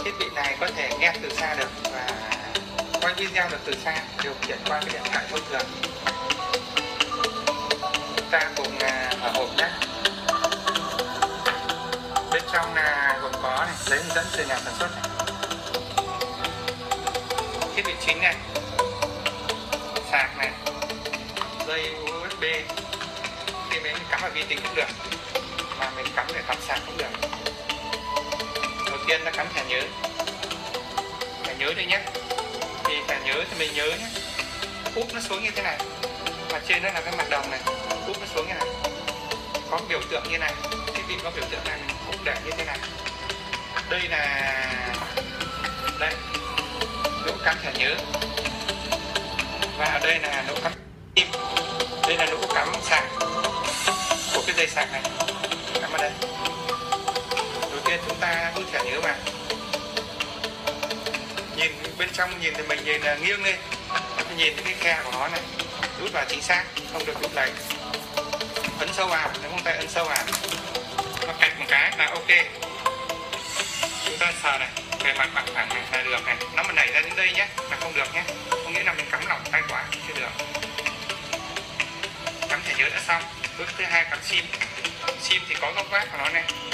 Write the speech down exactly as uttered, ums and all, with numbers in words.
Thiết bị này có thể nghe từ xa được và quay video được từ xa, điều khiển qua cái điện thoại thông thường. Chúng ta cùng mở hộp nhé. Bên trong là gồm có này, giấy hướng dẫn từ nhà sản xuất này. Thiết bị chính này, sạc này, dây u ét bê, khi mình cắm vào vi tính cũng được, mà mình cắm để cắm sạc cũng được. Đầu tiên là cắm thẻ nhớ, thẻ nhớ đây nhé. Thì thẻ nhớ thì mình nhớ nhé, úp nó xuống như thế này, và trên đó là cái mặt đồng này, úp nó xuống như này, có biểu tượng như này. Thiết bị có biểu tượng này mình úp để như thế này. Đây là đây lỗ cắm thẻ nhớ, và ở đây là lỗ cắm tim. Đây là lỗ cắm sạc của cái dây sạc này, cắm vào đây. Đầu tiên chúng ta đút thẻ nhớ vào, nhìn bên trong, nhìn thì mình nhìn là nghiêng lên, nhìn cái khe của nó này, đút vào chính xác, không được đút lệch. Ấn sâu vào, nếu không tay ấn sâu vào, nó cạch một cái là ok. Chúng ta sờ này, về mặt bằng thẳng này là được này, nó mà nảy ra đến đây nhé là không được nhé, có nghĩa là mình cắm lỏng tay quá chưa được. Cắm thẻ nhớ đã xong. Bước thứ hai cắm sim. Sim thì có góc vát của nó này,